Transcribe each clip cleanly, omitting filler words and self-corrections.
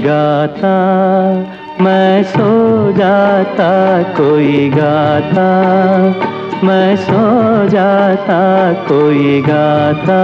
गाता, मैं सो जाता, कोई गाता, मैं सो जाता, कोई गाता।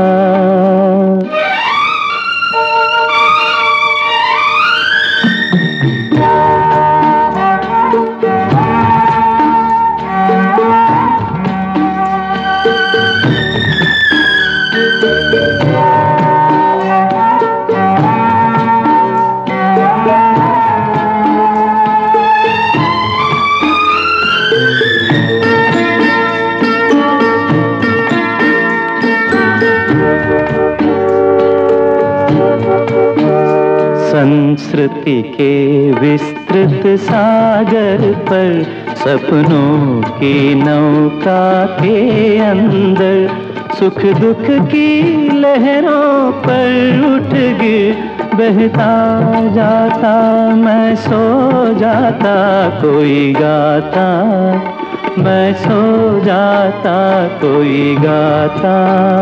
संस्कृति के विस्तृत सागर पर सपनों की नौका के अंदर सुख दुख की लहरों पर उठ गिर बहता जाता, मैं सो जाता, कोई गाता, मैं सो जाता, कोई गाता।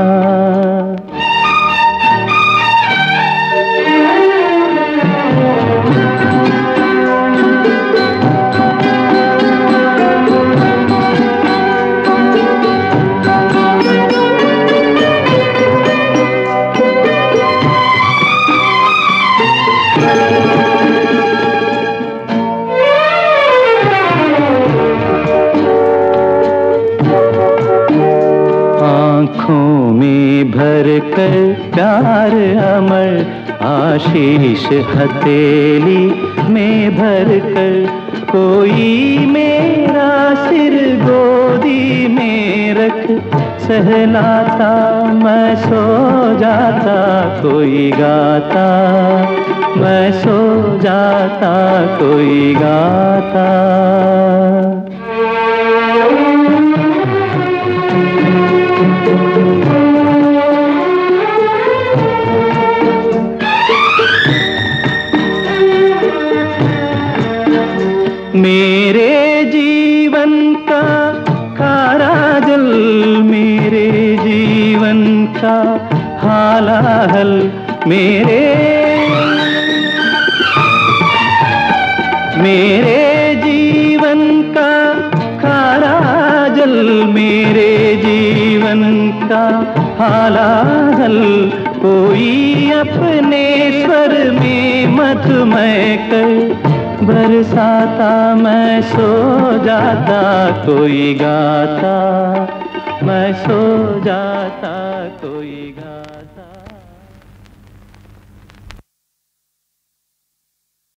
आँखों में भर कर प्यार अमर, आशीष हथेली में भर कर, कोई मेरा सिर गोदी में रख सहलाता, मैं सो जाता, कोई गाता, मैं सो जाता, कोई गाता। मेरे जीवन का खारा जल, मेरे जीवन का हालाहल, मेरे जीवन का खारा जल, मेरे जीवन का हालाहल, कोई अपने स्वर में मधुमय कर बरसाता, मैं सो जाता, कोई गाता, मैं सो जाता, कोई गाता।